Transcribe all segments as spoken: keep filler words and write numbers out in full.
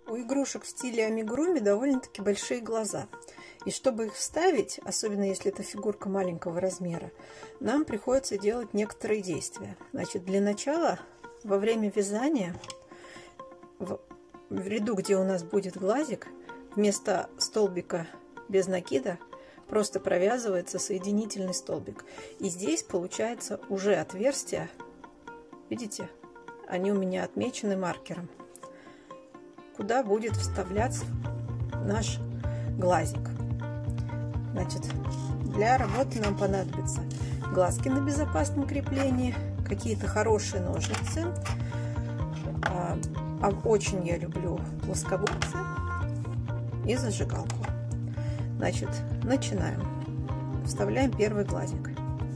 У игрушек в стиле амигуруми довольно-таки большие глаза. И чтобы их вставить, особенно если это фигурка маленького размера, нам приходится делать некоторые действия. Значит, для начала, во время вязания, в, в ряду, где у нас будет глазик, вместо столбика без накида просто провязывается соединительный столбик. И здесь получается уже отверстие. Видите? Они у меня отмечены маркером, куда будет вставляться наш глазик. Значит, для работы нам понадобятся глазки на безопасном креплении, какие-то хорошие ножницы. А, а очень я люблю плоскогубцы и зажигалку. Значит, начинаем. Вставляем первый глазик.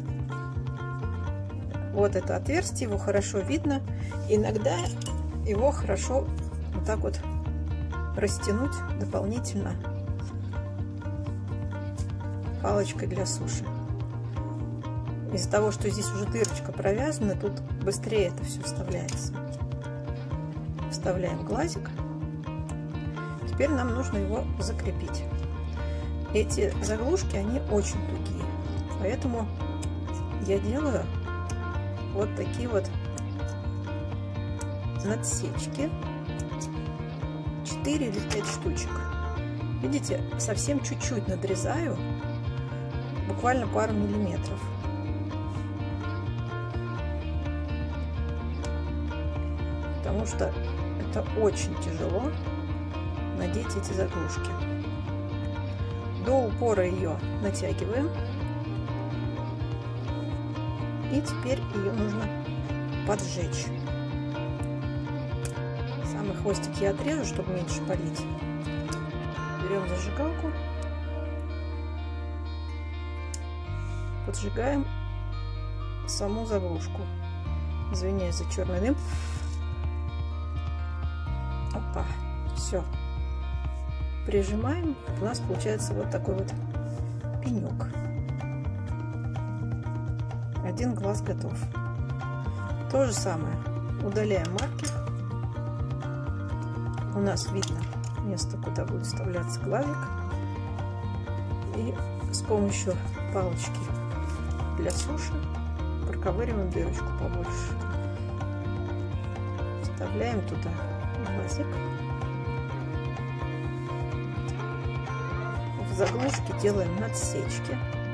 Вот это отверстие, его хорошо видно. Иногда его хорошо вот так вот растянуть дополнительно палочкой для суши. Из-за того, что здесь уже дырочка провязана, тут быстрее это все вставляется. Вставляем глазик. Теперь нам нужно его закрепить. Эти заглушки, они очень тугие, поэтому я делаю вот такие вот надсечки, четыре или пять штучек. Видите, совсем чуть-чуть надрезаю, буквально пару миллиметров. Потому что это очень тяжело надеть эти заглушки. До упора ее натягиваем. И теперь ее нужно поджечь. Самый хвостик я отрежу, чтобы меньше палить. Берем зажигалку. Поджигаем саму заглушку. Извиняюсь за черный дым. Опа, все. Прижимаем. У нас получается вот такой вот пенек. Один глаз готов. То же самое. Удаляем маркер. У нас видно место, куда будет вставляться глазик. И с помощью палочки для суши проковыриваем дырочку побольше. Вставляем туда глазик. В заглушке делаем надсечки.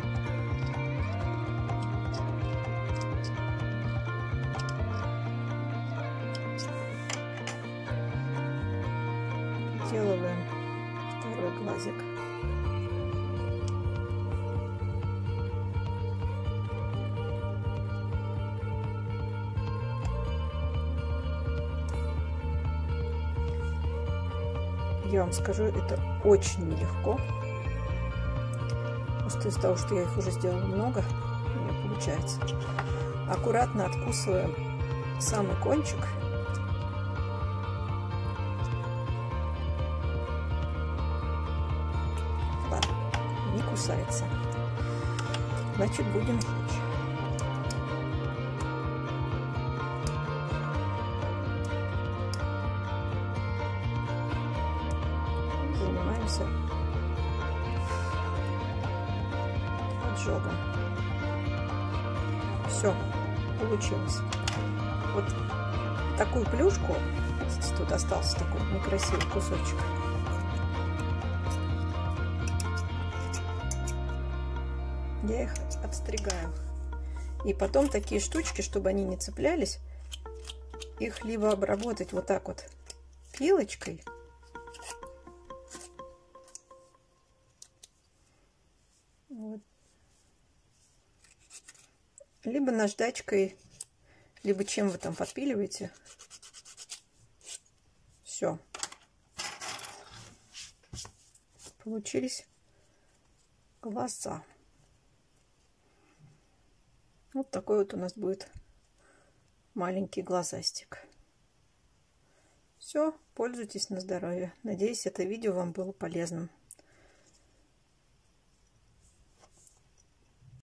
Делаем второй глазик. Я вам скажу, это очень нелегко. Просто из-за того, что я их уже сделала много, у меня получается. Аккуратно откусываем самый кончик. Ладно, не кусается. Значит, будем жечь. Занимаемся поджогом. Все, получилось. Вот такую плюшку, тут остался такой некрасивый кусочек. Я их отстригаю. И потом такие штучки, чтобы они не цеплялись, их либо обработать вот так вот пилочкой, вот, либо наждачкой, либо чем вы там подпиливаете. Все. Получились глаза. Вот такой вот у нас будет маленький глазастик. Все, пользуйтесь на здоровье. Надеюсь, это видео вам было полезным.